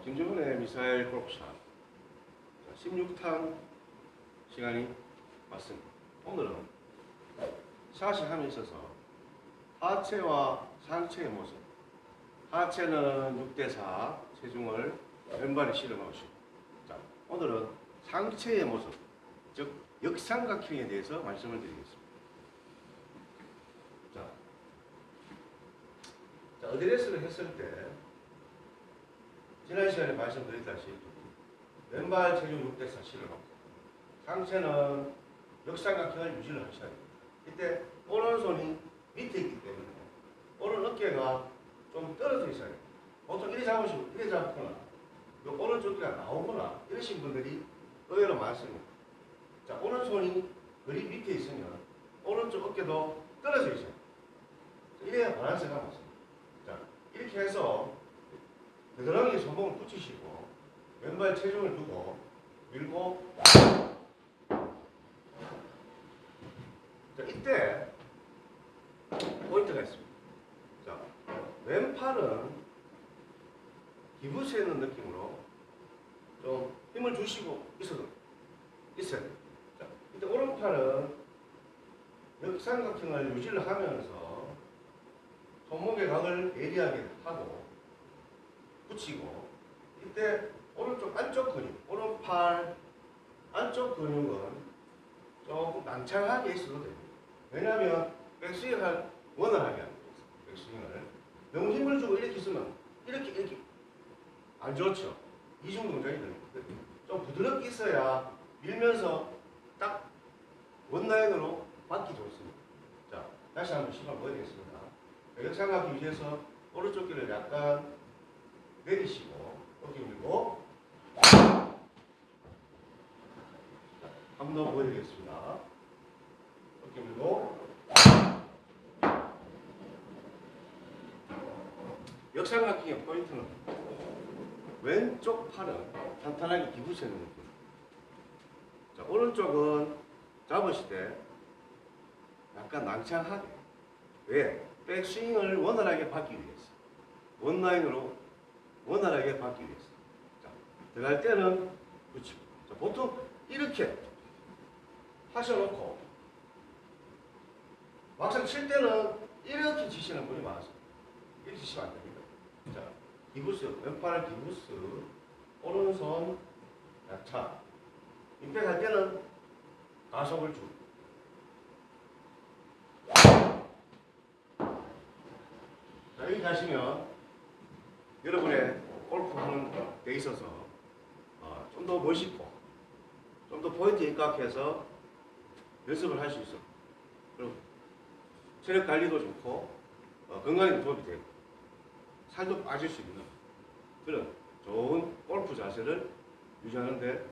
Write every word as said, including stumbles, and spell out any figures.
김정은의 미사일 골프샷 십육 탄 시간이 왔습니다. 오늘은 샷이 함에 있어서 하체와 상체의 모습, 하체는 육 대 사 체중을 왼발에 실어놓으시고, 자, 오늘은 상체의 모습, 즉 역삼각형에 대해서 말씀을 드리겠습니다. 자, 자 어드레스를 했을 때 지난 시간에 말씀드렸다시피 왼발 체중 육 대 사 실어놓고 상체는 역삼각형을 유지를 하셔야 됩니다. 이때 오른손이 밑에 있기 때문에 오른 어깨가 좀 떨어져 있어야 돼요. 보통 이래 잡으시고 이래 잡거나 요 오른쪽이가 나오거나 이러신 분들이 의외로 많습니다. 자, 오른손이 그리 밑에 있으면 오른쪽 어깨도 떨어져 있어요. 이래야 바란스가 맞습니다. 자, 이렇게 해서 겨드랑이에 손목을 붙이시고 왼발 체중을 두고 밀고, 자, 이때 포인트가 있습니다. 자, 왼팔은 기부스 있는 느낌으로 좀 힘을 주시고 있어도 있어야 돼요. 자, 이때 오른팔은 역삼각형을 유지를 하면서 손목의 각을 예리하게 하고 붙이고, 이때 오른쪽 안쪽 근육, 오른팔 안쪽 근육은 조금 낭창하게 있어도 됩니다. 왜냐하면 백스윙을 원활하게 하는 거예요. 백스윙을 너무 힘을 주고 이렇게 있으면 이렇게 이렇게 안 좋죠. 이중 동작이 되는 거예요. 좀 부드럽게 있어야 밀면서 딱 원라인으로 받기 좋습니다. 자, 다시 한번 시간 보여드리겠습니다. 역삼각형 유지해서 오른쪽 귀를 약간 내리시고 어깨 밀고 한 번 더 보여드리겠습니다. 어깨 밀고 역삼각형의 포인트는 왼쪽 팔은 탄탄하게 기부세는 느낌. 자, 오른쪽은 잡으실 때 약간 낭창하게. 왜? 백스윙을 원활하게 받기 위해서. 원라인으로 원활하게 받기 위해서. 자, 들어갈 때는 붙이고. 자, 보통 이렇게 하셔놓고 막상 칠 때는 이렇게 치시는 분이 많습니다. 이렇게 치시면 안 됩니다. 자, 기부스, 왼팔 기부스, 오른손 야차. 임팩할 때는 가속을 주고. 자, 여기 가시면 여러분의 골프하는 데 있어서 어, 좀 더 멋있고 좀 더 포인트에 입각해서 연습을 할 수 있어. 그리고 체력 관리도 좋고 어, 건강에도 도움이 되고 살도 빠질 수 있는 그런 좋은 골프 자세를 유지하는 데